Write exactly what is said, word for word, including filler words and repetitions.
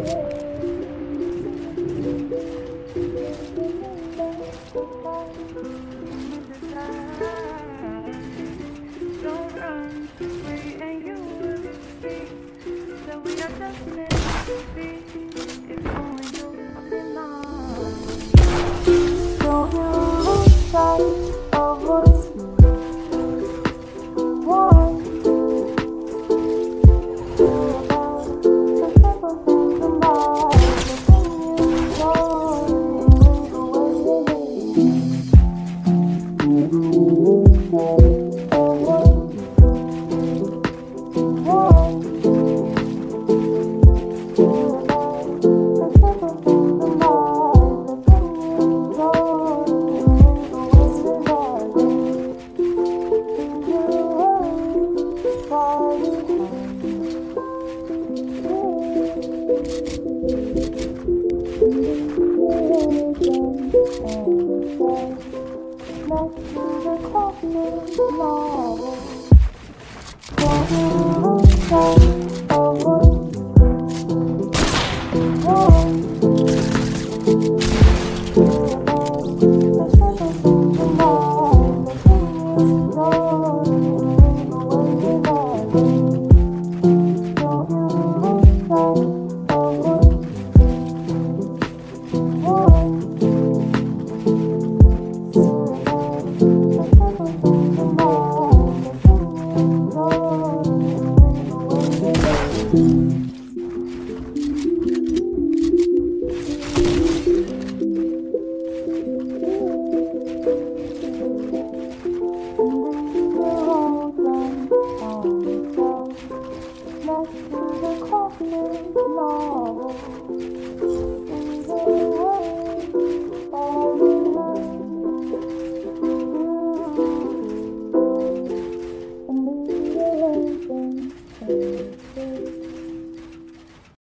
Don't run away and you will see that we are just meant to be. If only you belong. Don't you lose sight of what you want. The simple things in life, the thing you enjoy, the way you live. Next to the coffee novel, don't lose sight of what you want. The simple things in life, the thing you enjoy, the way you love it. Don't lose sight of what you want. Next to the coffee,